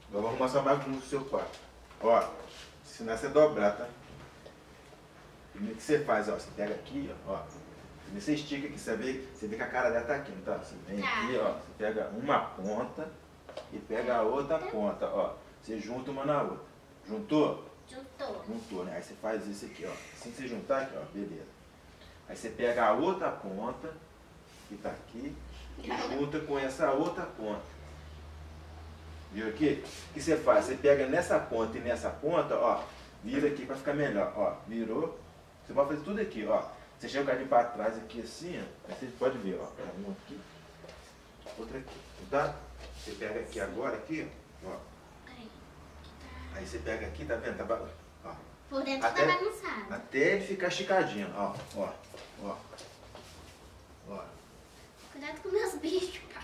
Agora vamos mostrar mais bagunça do seu quarto. Ó, ensinar você a dobrar, tá? Primeiro que você faz, ó, você pega aqui, ó. Primeiro você estica aqui, você vê que a cara dela tá aqui, não tá? Você vem aqui, ó, você pega uma ponta e pega a outra ponta, ó. Você junta uma na outra. Juntou? Juntou. Juntou, né? Aí você faz isso aqui, ó. Assim que você juntar aqui, ó, beleza. Aí você pega a outra ponta, que tá aqui, e junta com essa outra ponta. Viu aqui? O que você faz? Você pega nessa ponta e nessa ponta, ó, vira aqui pra ficar melhor, ó. Virou. Você pode fazer tudo aqui, ó. Você chega o cadinho pra trás aqui assim, ó. Aí você pode ver, ó. Um aqui, outra aqui. Tá? Você pega aqui agora, aqui, ó. Aí você pega aqui, tá vendo? Tá, ó. Por dentro tá bagunçado. Até ficar esticadinho, ó. Ó. Ó. Ó. Cuidado com meus bichos, pai.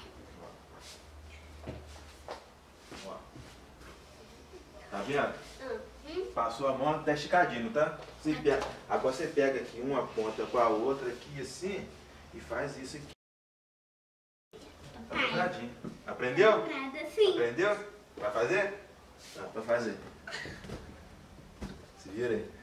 Ó. Tá vendo? Passou a mão até esticadinho, tá? Você pega, agora você pega aqui uma ponta com a outra aqui assim e faz isso aqui. Tá dobradinho. Aprendeu? Dobrada, sim. Aprendeu? Vai fazer? Tá, pra fazer. Se vira aí.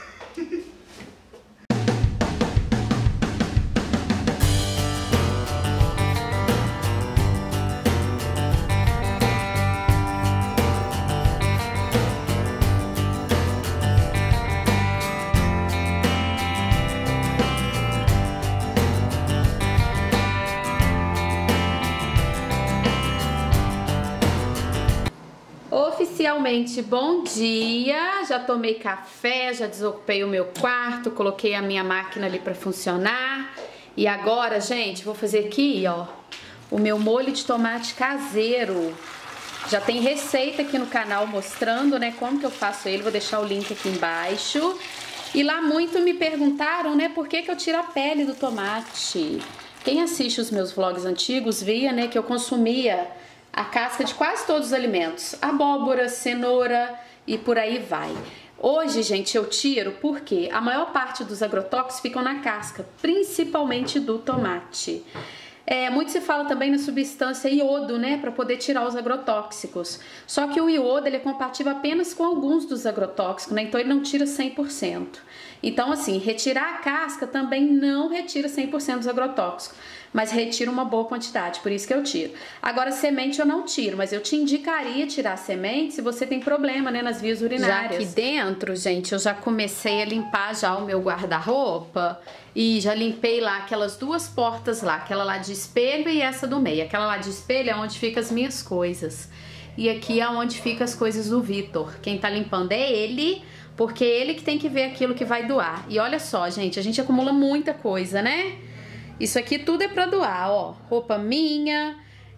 Oficialmente, bom dia, já tomei café, já desocupei o meu quarto, coloquei a minha máquina ali para funcionar e agora, gente, vou fazer aqui, ó, o meu molho de tomate caseiro. Já tem receita aqui no canal mostrando, né, como que eu faço ele, vou deixar o link aqui embaixo. E lá muito me perguntaram, né, por que que eu tiro a pele do tomate. Quem assiste os meus vlogs antigos via, né, que eu consumia a casca de quase todos os alimentos, abóbora, cenoura e por aí vai. Hoje, gente, eu tiro porque a maior parte dos agrotóxicos ficam na casca, principalmente do tomate. Muito se fala também na substância iodo, né, para poder tirar os agrotóxicos. Só que o iodo ele é compatível apenas com alguns dos agrotóxicos, né, então ele não tira 100%. Então, assim, retirar a casca também não retira 100% dos agrotóxicos, mas retira uma boa quantidade, por isso que eu tiro. Agora, semente eu não tiro, mas eu te indicaria tirar semente se você tem problema, né, nas vias urinárias. Já aqui dentro, gente, eu já comecei a limpar já o meu guarda-roupa e já limpei lá aquelas duas portas lá, aquela lá de espelho e essa do meio. Aquela lá de espelho é onde ficam as minhas coisas. E aqui é onde ficam as coisas do Vitor. Quem tá limpando é ele, porque é ele que tem que ver aquilo que vai doar. E olha só, gente, a gente acumula muita coisa, né? Isso aqui tudo é pra doar, ó. Roupa minha,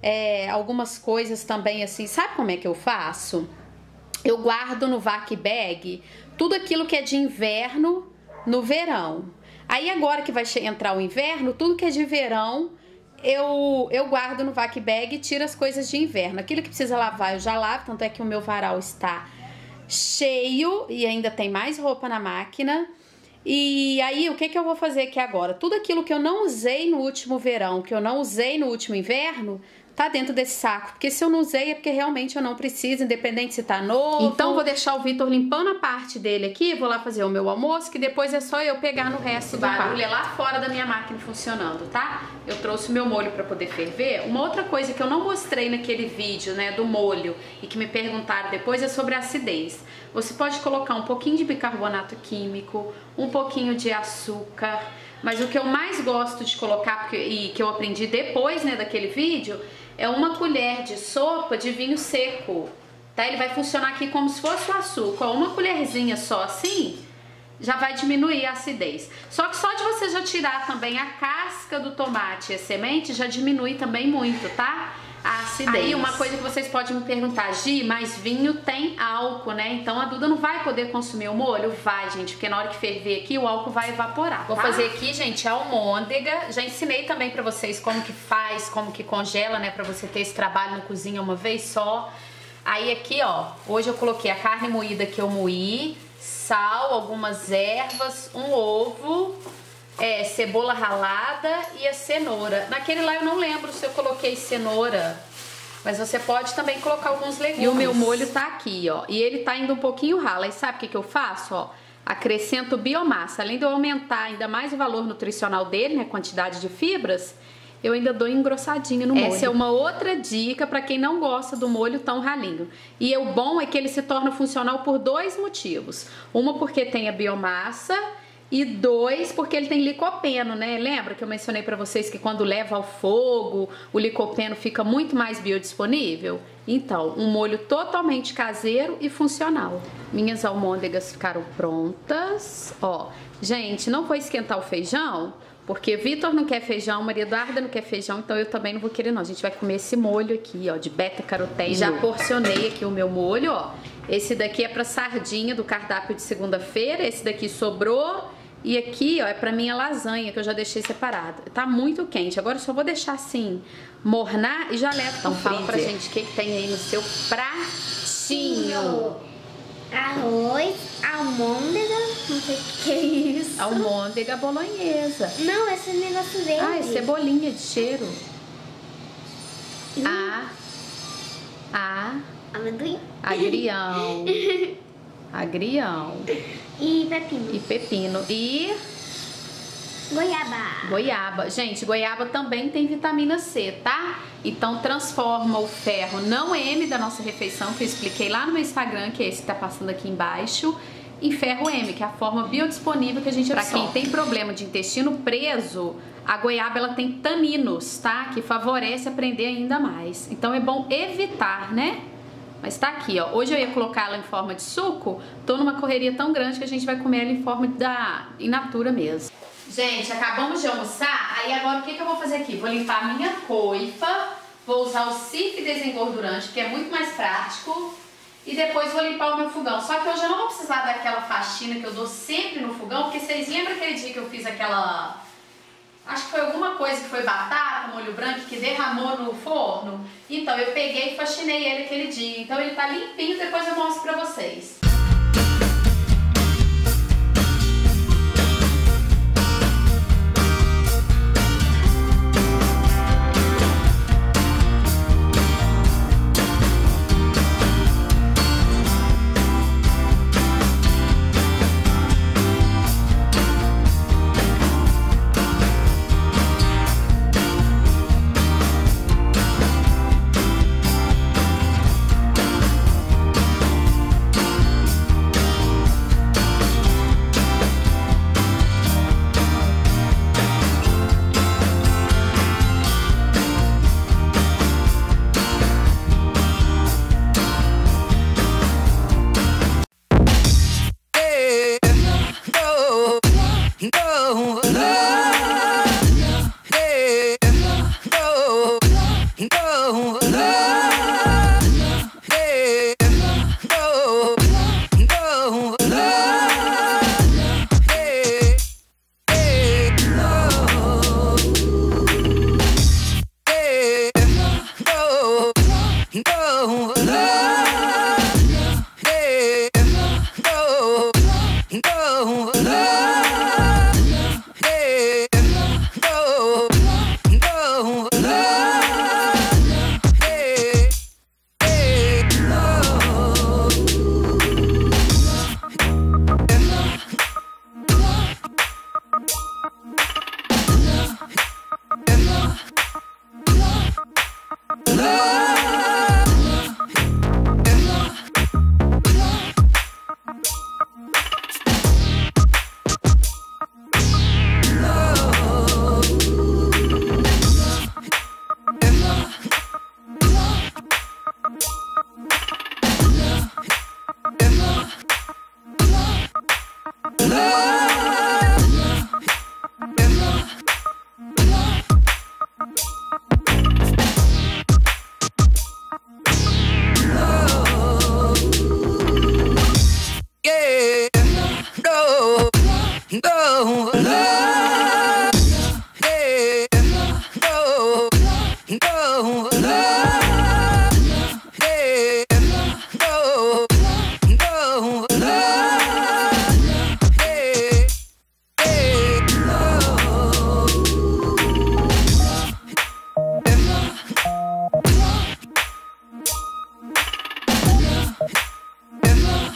algumas coisas também assim. Sabe como é que eu faço? Eu guardo no vac bag tudo aquilo que é de inverno no verão. Aí agora que vai entrar o inverno, tudo que é de verão eu guardo no vac bag e tiro as coisas de inverno. Aquilo que precisa lavar eu já lavo, tanto é que o meu varal está cheio e ainda tem mais roupa na máquina. E aí, o que que eu vou fazer aqui agora? Tudo aquilo que eu não usei no último verão, que eu não usei no último inverno, tá dentro desse saco. Porque se eu não usei é porque realmente eu não preciso, independente se tá novo. Então, vou deixar o Vitor limpando a parte dele aqui, vou lá fazer o meu almoço, que depois é só eu pegar no resto do barulho. É lá fora da minha máquina funcionando, tá? Eu trouxe o meu molho pra poder ferver. Uma outra coisa que eu não mostrei naquele vídeo, né, do molho, e que me perguntaram depois, é sobre a acidez. Você pode colocar um pouquinho de bicarbonato químico, um pouquinho de açúcar, mas o que eu mais gosto de colocar, e que eu aprendi depois, né, daquele vídeo, é uma colher de sopa de vinho seco, tá? Ele vai funcionar aqui como se fosse o açúcar, uma colherzinha só assim, já vai diminuir a acidez. Só que só de você já tirar também a casca do tomate e a semente, já diminui também muito, tá? A acidez. Aí uma coisa que vocês podem me perguntar, Gi, mas vinho tem álcool, né? Então a Duda não vai poder consumir o molho? Vai, gente, porque na hora que ferver aqui o álcool vai evaporar. Vou fazer aqui, gente, a almôndega. Já ensinei também pra vocês como que faz, como que congela, né? Pra você ter esse trabalho na cozinha uma vez só. Aí aqui, ó, hoje eu coloquei a carne moída que eu moí, sal, algumas ervas, um ovo, cebola ralada e a cenoura. Naquele lá eu não lembro se eu coloquei cenoura. Mas você pode também colocar alguns legumes. E o meu molho tá aqui, ó. E ele tá indo um pouquinho ralo. Aí sabe o que eu faço, ó? Acrescento biomassa. Além de eu aumentar ainda mais o valor nutricional dele, né? Quantidade de fibras, eu ainda dou engrossadinha no molho. Essa é uma outra dica para quem não gosta do molho tão ralinho. E o bom é que ele se torna funcional por 2 motivos. Uma, porque tem a biomassa, e 2, porque ele tem licopeno, né? Lembra que eu mencionei para vocês que quando leva ao fogo, o licopeno fica muito mais biodisponível? Então, um molho totalmente caseiro e funcional. Minhas almôndegas ficaram prontas. Ó, gente, não vou esquentar o feijão, porque Vitor não quer feijão, Maria Eduarda não quer feijão, então eu também não vou querer não. A gente vai comer esse molho aqui, ó, de beta-carotene. Já porcionei aqui o meu molho, ó. Esse daqui é para sardinha do cardápio de segunda-feira, esse daqui sobrou. E aqui, ó, é pra minha lasanha, que eu já deixei separada. Tá muito quente. Agora eu só vou deixar assim, mornar e já levo. Então fala pra gente o que tem aí no seu pratinho. Arroz, almôndega, não sei o que é isso. Almôndega bolonhesa. Não, esse negócio verde. Ah, é cebolinha de cheiro. Amendoim. Agrião. Agrião. E pepino. E pepino. E goiaba. Goiaba. Gente, goiaba também tem vitamina C, tá? Então transforma o ferro não M da nossa refeição, que eu expliquei lá no meu Instagram, que é esse que tá passando aqui embaixo, em ferro M, que é a forma biodisponível que a gente absorve. Pra quem tem problema de intestino preso, a goiaba ela tem taninos, tá? Que favorece a prender ainda mais. Então é bom evitar, né? Mas tá aqui, ó. Hoje eu ia colocar ela em forma de suco. Tô numa correria tão grande que a gente vai comer ela em forma in natura mesmo. Gente, acabamos de almoçar. Aí agora o que eu vou fazer aqui? Vou limpar a minha coifa. Vou usar o Cif desengordurante, que é muito mais prático. E depois vou limpar o meu fogão. Só que hoje eu não vou precisar daquela faxina que eu dou sempre no fogão. Porque vocês lembram aquele dia que eu fiz aquela... Acho que foi alguma coisa que foi batata, molho branco, que derramou no forno. Então eu peguei e faxinei ele aquele dia. Então ele tá limpinho, depois eu mostro pra vocês.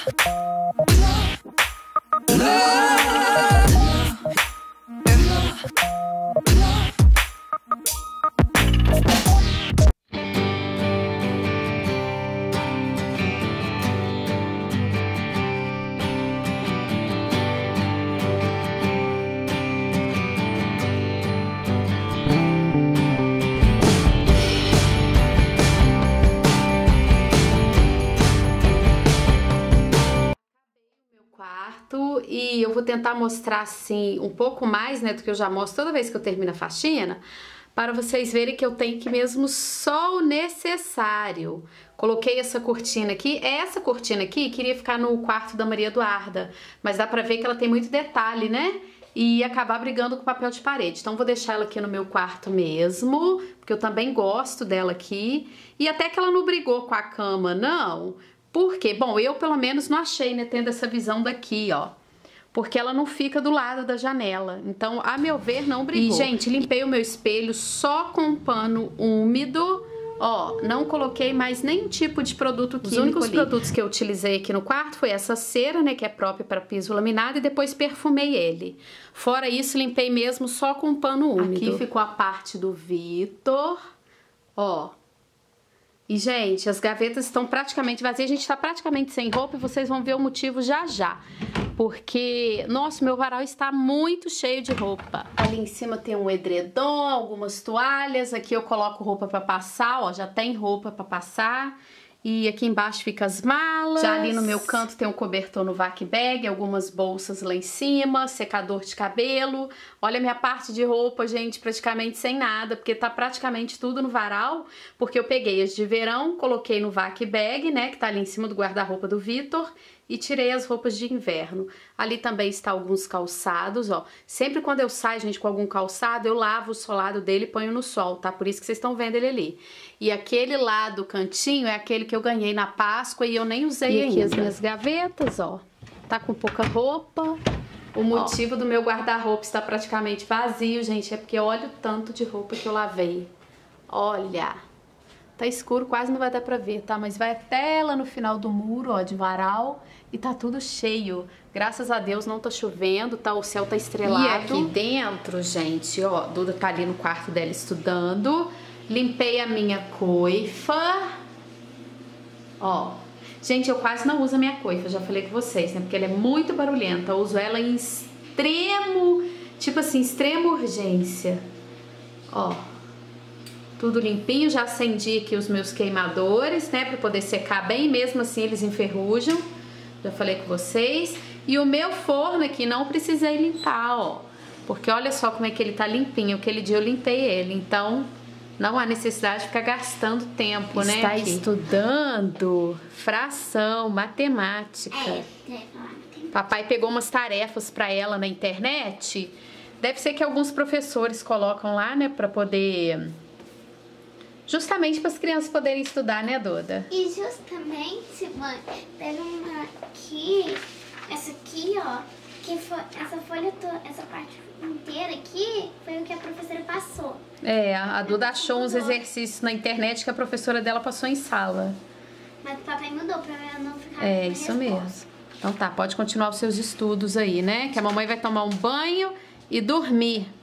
E eu vou tentar mostrar assim um pouco mais, né, do que eu já mostro toda vez que eu termino a faxina, para vocês verem que eu tenho que mesmo só o necessário. Coloquei essa cortina aqui. Essa cortina aqui queria ficar no quarto da Maria Eduarda, mas dá pra ver que ela tem muito detalhe, né? E acabar brigando com papel de parede. Então vou deixar ela aqui no meu quarto mesmo, porque eu também gosto dela aqui. E até que ela não brigou com a cama, não. Por quê? Bom, eu pelo menos não achei, né, tendo essa visão daqui, ó. Porque ela não fica do lado da janela. Então, a meu ver, não brigou. E, gente, limpei o meu espelho só com um pano úmido. Ó, não coloquei mais nenhum tipo de produto químico. Os únicos produtos que eu utilizei aqui no quarto foi essa cera, né, que é própria para piso laminado, e depois perfumei ele. Fora isso, limpei mesmo só com um pano úmido. Aqui ficou a parte do Vitor. Ó. E, gente, as gavetas estão praticamente vazias. A gente tá praticamente sem roupa e vocês vão ver o motivo já já. Porque, nossa, meu varal está muito cheio de roupa. Ali em cima tem um edredom, algumas toalhas. Aqui eu coloco roupa pra passar, ó, já tem roupa pra passar. E aqui embaixo fica as malas. Já ali no meu canto tem um cobertor no vac bag, algumas bolsas lá em cima, secador de cabelo. Olha a minha parte de roupa, gente, praticamente sem nada, porque tá praticamente tudo no varal, porque eu peguei as de verão, coloquei no vac bag, né, que tá ali em cima do guarda-roupa do Vitor, e tirei as roupas de inverno. Ali também está alguns calçados, ó. Sempre quando eu saio, gente, com algum calçado, eu lavo o solado dele e ponho no sol, tá? Por isso que vocês estão vendo ele ali. E aquele lá do cantinho é aquele que eu ganhei na Páscoa e eu nem usei ainda. E aqui as minhas gavetas, ó. Tá com pouca roupa. O motivo do meu guarda-roupa estar praticamente vazio, gente, é porque olha o tanto de roupa que eu lavei. Olha... Tá escuro, quase não vai dar pra ver, tá? Mas vai até lá no final do muro, ó, de varal. E tá tudo cheio. Graças a Deus não tá chovendo, tá? O céu tá estrelado. E aqui dentro, gente, ó, Duda tá ali no quarto dela estudando. Limpei a minha coifa. Ó. Gente, eu quase não uso a minha coifa, já falei com vocês, né? Porque ela é muito barulhenta. Eu uso ela em extremo, tipo assim, extrema urgência. Ó. Tudo limpinho, já acendi aqui os meus queimadores, né, pra poder secar bem, mesmo assim eles enferrujam, já falei com vocês. E o meu forno aqui não precisei limpar, ó, porque olha só como é que ele tá limpinho, aquele dia eu limpei ele, então não há necessidade de ficar gastando tempo, né? Está estudando fração, matemática. Papai pegou umas tarefas pra ela na internet, deve ser que alguns professores colocam lá, né, pra poder... Justamente para as crianças poderem estudar, né, Duda? E justamente, mãe, teve uma aqui, essa aqui, ó, que foi essa folha toda, essa parte inteira aqui, foi o que a professora passou. É, a Duda achou uns exercícios na internet que a professora dela passou em sala. Mas o papai mudou para ela não ficar É, isso mesmo. Então tá, pode continuar os seus estudos aí, né? Que a mamãe vai tomar um banho e dormir.